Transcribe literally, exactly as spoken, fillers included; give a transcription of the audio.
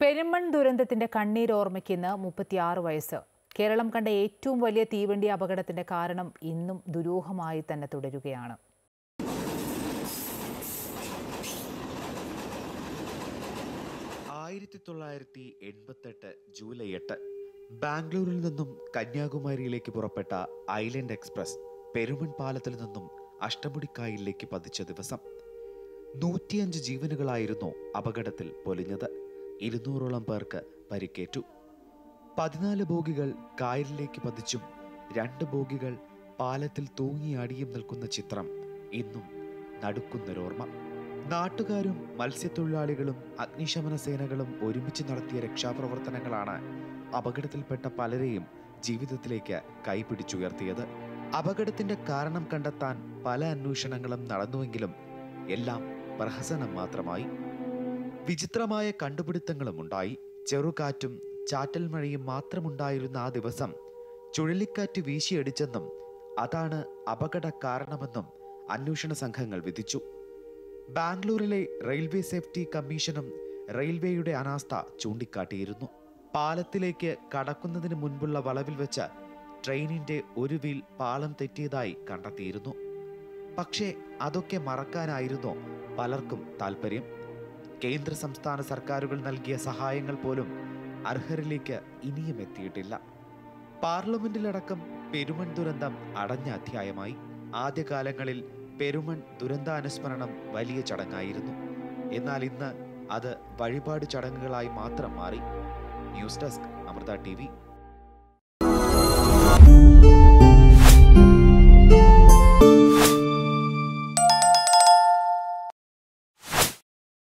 പെരുമൺ ദുരന്തത്തിന്റെ കണ്ണീരോർമ്മയ്ക്ക് ഇന്ന് മുപ്പത്തിയാറ് വയസ്സ്. കേരളം കണ്ട ഏറ്റവും വലിയ തീവണ്ടി അപകടത്തിന്റെ കാരണം ഇന്നും ദുരൂഹമായി തന്നെ തുടരുകയാണ്. ആയിരത്തി തൊള്ളായിരത്തി എൺപത്തെട്ട് ജൂലൈ എട്ട് ബാംഗ്ലൂരിൽ നിന്നും കന്യാകുമാരിയിലേക്ക് പുറപ്പെട്ട ഐലൻഡ് എക്സ്പ്രസ് പെരുമൺ പാലത്തിൽ നിന്നും അഷ്ടമുടിക്കായലിലേക്ക് പതിച്ച ദിവസം നൂറ്റിയഞ്ച് ജീവനുകളായിരുന്നു അപകടത്തിൽ പൊലിഞ്ഞത്. ഇരുന്നൂറോളം പേർക്ക് പരിക്കേറ്റു. പതിനാല് ബോഗികൾ കായലിലേക്ക് പതിച്ചും രണ്ട് ബോഗികൾ പാലത്തിൽ തൂങ്ങിയാടിയും നിൽക്കുന്ന ചിത്രം ഇന്നും നടുക്കുന്നൊരോർമ്മ. നാട്ടുകാരും മത്സ്യത്തൊഴിലാളികളും അഗ്നിശമന സേനകളും ഒരുമിച്ച് നടത്തിയ രക്ഷാപ്രവർത്തനങ്ങളാണ് അപകടത്തിൽപ്പെട്ട പലരെയും ജീവിതത്തിലേക്ക് കൈപിടിച്ചുയർത്തിയത്. അപകടത്തിന്റെ കാരണം കണ്ടെത്താൻ പല അന്വേഷണങ്ങളും നടന്നുവെങ്കിലും എല്ലാം പ്രഹസനം മാത്രമായി. വിചിത്രമായ കണ്ടുപിടുത്തങ്ങളും ഉണ്ടായി. ചെറുകാറ്റും ചാറ്റൽ മഴയും മാത്രമുണ്ടായിരുന്ന ആ ദിവസം ചുഴലിക്കാറ്റ് വീശിയടിച്ചെന്നും അതാണ് അപകട കാരണമെന്നും അന്വേഷണ സംഘങ്ങൾ വിധിച്ചു. ബാംഗ്ലൂരിലെ റെയിൽവേ സേഫ്റ്റി കമ്മീഷനും റെയിൽവേയുടെ അനാസ്ഥ ചൂണ്ടിക്കാട്ടിയിരുന്നു. പാലത്തിലേക്ക് കടക്കുന്നതിന് മുൻപുള്ള വളവിൽ വെച്ച് ട്രെയിനിന്റെ ഒരു വീൽ പാളം തെറ്റിയതായി കണ്ടെത്തിയിരുന്നു. പക്ഷേ അതൊക്കെ മറക്കാനായിരുന്നു പലർക്കും താല്പര്യം. കേന്ദ്ര സംസ്ഥാന സർക്കാരുകൾ നൽകിയ സഹായങ്ങൾ പോലും അർഹരിലേക്ക് ഇനിയും എത്തിയിട്ടില്ല. പാർലമെന്റിലടക്കം പെരുമൺ ദുരന്തം അടഞ്ഞ അധ്യായമായി. ആദ്യകാലങ്ങളിൽ പെരുമൺ ദുരന്താനുസ്മരണം വലിയ ചടങ്ങായിരുന്നു. എന്നാൽ ഇന്ന് അത് വഴിപാട് ചടങ്ങുകളായി മാത്രം മാറി. News desk, Amrita T V.